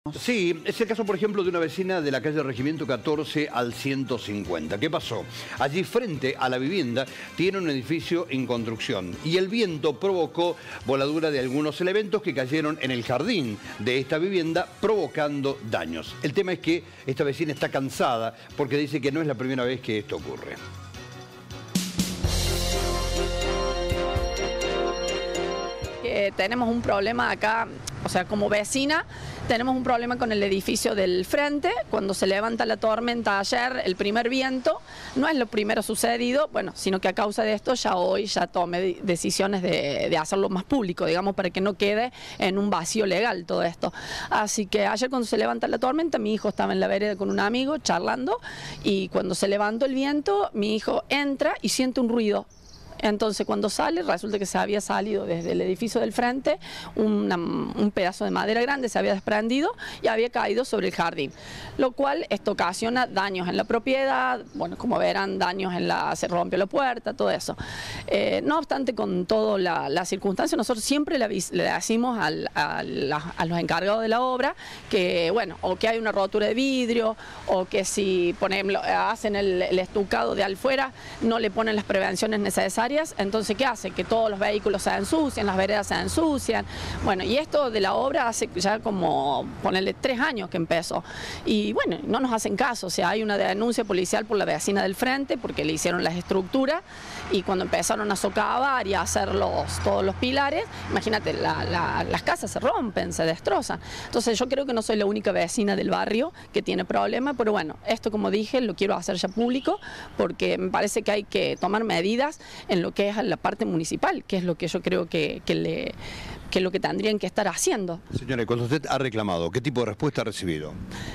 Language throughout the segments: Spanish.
Sí, es el caso, por ejemplo, de una vecina de la calle Regimiento 14 al 150. ¿Qué pasó? Allí, frente a la vivienda, tiene un edificio en construcción y el viento provocó voladura de algunos elementos que cayeron en el jardín de esta vivienda, provocando daños. El tema es que esta vecina está cansada porque dice que no es la primera vez que esto ocurre. Tenemos un problema acá, o sea, como vecina, tenemos un problema con el edificio del frente. Cuando se levanta la tormenta ayer, el primer viento, no es lo primero sucedido, bueno, sino que a causa de esto hoy tomé decisiones de hacerlo más público, digamos, para que no quede en un vacío legal todo esto. Así que ayer cuando se levanta la tormenta, mi hijo estaba en la vereda con un amigo charlando y cuando se levantó el viento, mi hijo entra y siente un ruido. Entonces cuando sale, resulta que se había salido desde el edificio del frente un pedazo de madera grande, se había desprendido y había caído sobre el jardín, lo cual esto ocasiona daños en la propiedad, bueno, como verán, daños se rompió la puerta, todo eso. No obstante, con toda la circunstancia, nosotros siempre le decimos a los encargados de la obra que, bueno, o que hay una rotura de vidrio, o que si hacen el estucado de afuera, no le ponen las prevenciones necesarias. Entonces, ¿qué hace? Que todos los vehículos se ensucian, las veredas se ensucian. Bueno, y esto de la obra hace ya como, ponerle 3 años que empezó. Y bueno, no nos hacen caso. O sea, hay una denuncia policial por la vecina del frente porque le hicieron las estructuras y cuando empezaron a socavar y a hacer todos los pilares, imagínate, las casas se rompen, se destrozan. Entonces, yo creo que no soy la única vecina del barrio que tiene problemas, pero bueno, esto, como dije, lo quiero hacer ya público porque me parece que hay que tomar medidas en lo que es la parte municipal, que es lo que yo creo que es lo que tendrían que estar haciendo. Señora, cuando usted ha reclamado, ¿qué tipo de respuesta ha recibido?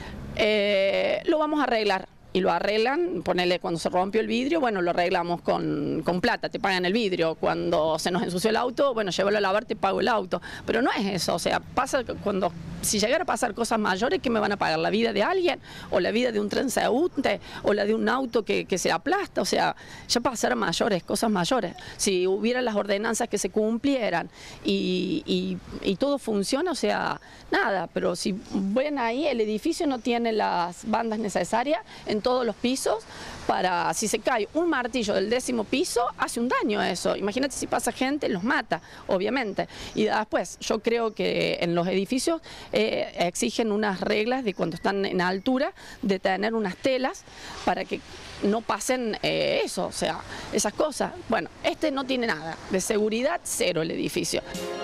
Lo vamos a arreglar. Y lo arreglan, ponele, cuando se rompió el vidrio, bueno, lo arreglamos con plata, te pagan el vidrio. Cuando se nos ensució el auto, bueno, llévalo a lavar, te pago el auto. Pero no es eso, o sea, pasa si llegara a pasar cosas mayores, ¿qué me van a pagar? ¿La vida de alguien? ¿O la vida de un transeúnte? ¿O la de un auto que se aplasta? O sea, ya pasaron mayores, cosas mayores. Si hubiera las ordenanzas que se cumplieran y todo funciona, o sea, nada. Pero si ven ahí, el edificio no tiene las bandas necesarias en todos los pisos para, si se cae un martillo del 10º piso, hace un daño a eso. Imagínate si pasa gente, los mata, obviamente. Y después, yo creo que en los edificios exigen unas reglas de cuando están en altura, de tener unas telas para que no pasen eso, o sea, esas cosas. Bueno, este no tiene nada, de seguridad cero el edificio.